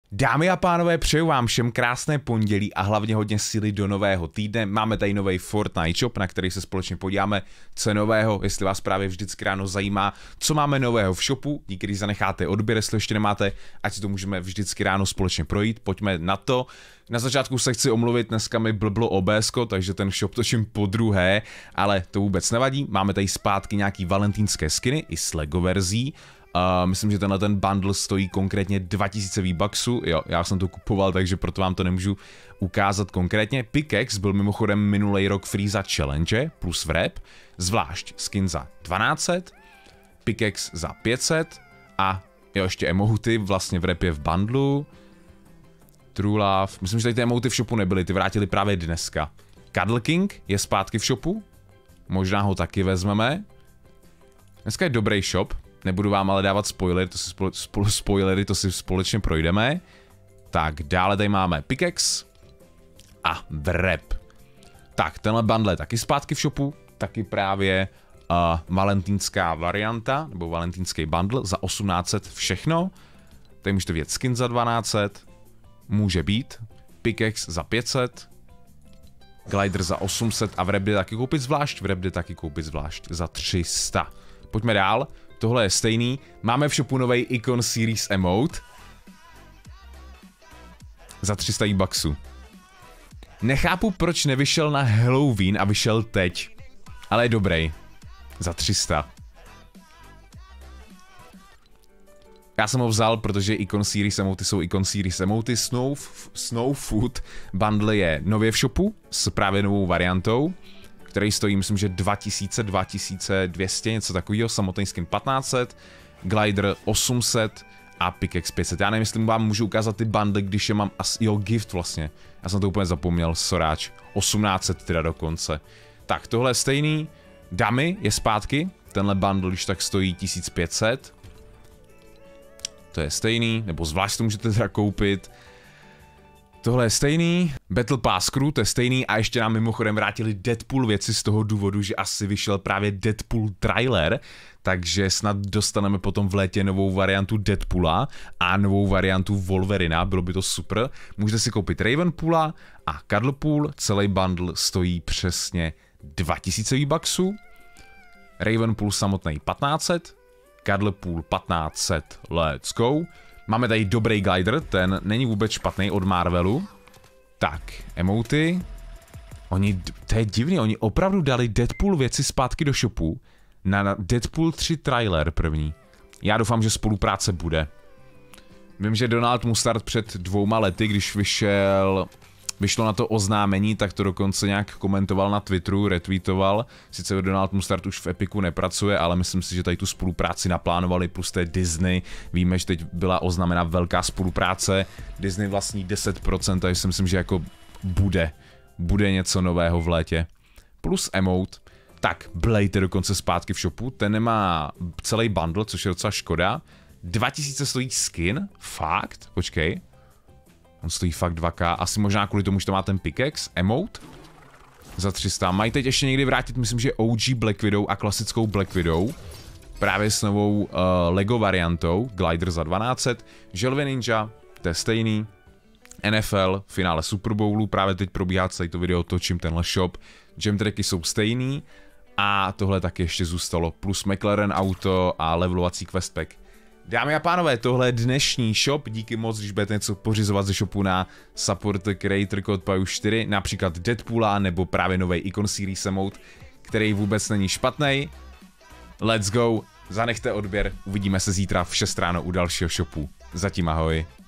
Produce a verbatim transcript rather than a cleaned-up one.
Dámy a pánové, přeju vám všem krásné pondělí a hlavně hodně síly do nového týdne. Máme tady nový Fortnite shop, na který se společně podíváme, co je nového, jestli vás právě vždycky ráno zajímá, co máme nového v shopu, díky, když zanecháte odběr, jestli ještě nemáte, ať si to můžeme vždycky ráno společně projít, pojďme na to. Na začátku se chci omluvit, dneska mi blblo O B S ko, takže ten shop točím po druhé, ale to vůbec nevadí, máme tady zpátky nějaký valentínské skiny i s Lego verzí. Uh, myslím, že tenhle ten bundle stojí konkrétně dva tisíce V-Bucksů, jo, já jsem to kupoval, takže proto vám to nemůžu ukázat konkrétně. Pickaxe byl mimochodem minulý rok free za challenge plus wrap, zvlášť skin za dvanáct set, Pickaxe za pět set a jo, ještě emoty, vlastně wrap je v bundlu. True Love, myslím, že tady ty emoty v shopu nebyly, ty vrátili právě dneska. Cuddle King je zpátky v shopu, možná ho taky vezmeme. Dneska je dobrý shop. Nebudu vám ale dávat spoiler, to si spole, spole, spoilery, to si společně projdeme. Tak, dále tady máme Pickaxe a wrap. Tak, tenhle bundle je taky zpátky v shopu, taky právě uh, valentínská varianta, nebo valentínský bundle za osmnáct set všechno. Tady můžete vidět skin za dvanáct set, může být, Pickaxe za pět set, glider za osm set a wrap jde taky koupit zvlášť, wrap jde taky koupit zvlášť za tři sta. Pojďme dál. Tohle je stejný. Máme v shopu nový Icon Series emote. Za tři sta V-Bucksů. Nechápu, proč nevyšel na Halloween a vyšel teď. Ale je dobrý. Za tři sta. Já jsem ho vzal, protože Icon Series emoty jsou Icon Series emoty. Snow, Snow Food bundle je nově v shopu s právě novou variantou, který stojí, myslím, že dva tisíce, dva tisíce dvě stě, něco takového, samotný skin patnáct set, glider osm set a Pickaxe pět set. Já nevím, jestli vám můžu ukázat ty bundle, když je mám asi, jo, gift vlastně. Já jsem to úplně zapomněl, soráč. osmnáct set teda dokonce. Tak, tohle je stejný. Dummy je zpátky, tenhle bundle, když tak stojí tisíc pět set. To je stejný, nebo zvlášť to můžete teda koupit. Tohle je stejný, Battle Pass Crew, to je stejný a ještě nám mimochodem vrátili Deadpool věci z toho důvodu, že asi vyšel právě Deadpool trailer, takže snad dostaneme potom v létě novou variantu Deadpoola a novou variantu Wolverina, bylo by to super. Můžete si koupit Ravenpoola a Cuddlepool, celý bundle stojí přesně dva tisíce V-Bucksů, Ravenpool samotný patnáct set, Cuddlepool patnáct set, let's go. Máme tady dobrý glider, ten není vůbec špatný od Marvelu. Tak, emoty. Oni, to je divný, oni opravdu dali Deadpool věci zpátky do shopu na Deadpool tři trailer první. Já doufám, že spolupráce bude. Vím, že Donald Mustard před dvouma lety, když vyšel, vyšlo na to oznámení, tak to dokonce nějak komentoval na Twitteru, retweetoval. Sice Donald Mustard už v Epiku nepracuje, ale myslím si, že tady tu spolupráci naplánovali, plus té Disney. Víme, že teď byla oznámena velká spolupráce. Disney vlastní deset procent, takže si myslím, že jako bude. Bude něco nového v létě. Plus emote. Tak, Blade je dokonce zpátky v shopu, ten nemá celý bundle, což je docela škoda. dva tisíce stojí skin, fakt, počkej. On stojí fakt dva ká, asi možná kvůli tomu, že to má ten Pickaxe, emote. Za tři sta. Mají teď ještě někdy vrátit, myslím, že O G Black Widow a klasickou Black Widow. Právě s novou uh, Lego variantou, glider za dvanáct set. Želvy Ninja, to je stejný. N F L, finále Super Bowlu, právě teď probíhá celý to video, točím tenhle shop. Gem tracky jsou stejný. A tohle taky ještě zůstalo, plus McLaren auto a levelovací quest pack. Dámy a pánové, tohle je dnešní shop, díky moc, když budete něco pořizovat ze shopu na support creator code Paju čtyři, například Deadpoola nebo právě nový Icon Series emote, který vůbec není špatný. Let's go, zanechte odběr, uvidíme se zítra v šest ráno u dalšího shopu. Zatím ahoj.